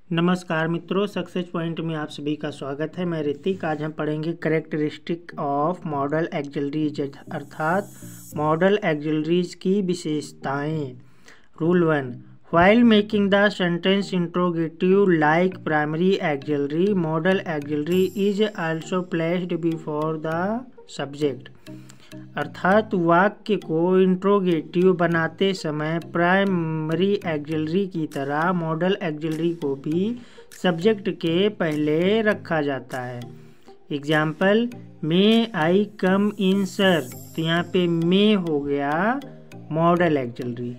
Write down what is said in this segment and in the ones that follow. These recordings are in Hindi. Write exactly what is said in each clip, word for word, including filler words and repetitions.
नमस्कार मित्रों, सक्सेस पॉइंट में आप सभी का स्वागत है। मैं ऋतिक। आज हम पढ़ेंगे करेक्टरिस्टिक ऑफ मॉडल एक्सिलरीज अर्थात मॉडल एक्सिलरीज की विशेषताएं। Rule one, while making the sentence interrogative like primary auxiliary, modal auxiliary is also placed before the subject. अर्थात वाक्य को इंट्रोगेटिव बनाते समय प्राइमरी एक्सिलरी की तरह मॉडल एक्सिलरी को भी सब्जेक्ट के पहले रखा जाता है। एग्जाम्पल, मे आई कम इन सर, तो यहाँ पे मे हो गया modal auxiliary.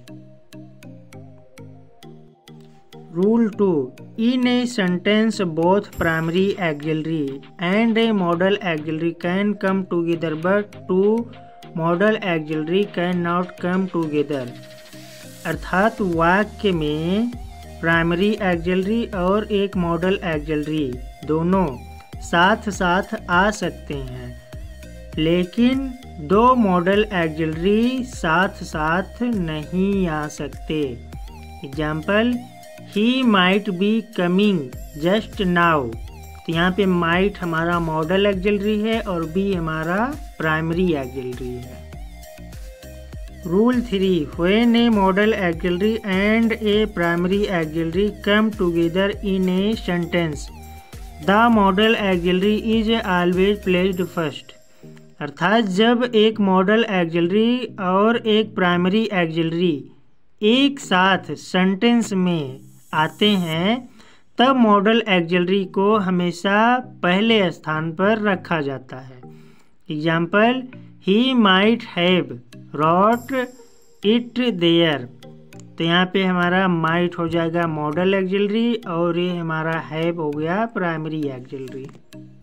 Rule two, in a sentence both primary auxiliary and a model auxiliary can come together but two model auxiliary cannot come together। अर्थात वाक्य में प्राइमरी एक्सिलरी और एक मॉडल एक्सिलरी दोनों साथ साथ आ सकते हैं, लेकिन दो मॉडल एक्सिलरी साथ साथ नहीं आ सकते। Example, he might be coming just now, तो यहाँ पे माइट हमारा मॉडल एक्सिलरी है और बी हमारा प्राइमरी एक्सिलरी है। Rule three, when a modal auxiliary and a primary auxiliary come together in a sentence the modal auxiliary is always placed first. अर्थात जब एक मॉडल एक्सिलरी और एक प्राइमरी एक्सिलरी एक साथ सेंटेंस में आते हैं तब मॉडल एक्सिलरी को हमेशा पहले स्थान पर रखा जाता है। Example, he might have wrote it there, तो यहाँ पे हमारा माइट हो जाएगा मॉडल एक्सिलरी और ये हमारा हैव हो गया प्राइमरी एक्सिलरी।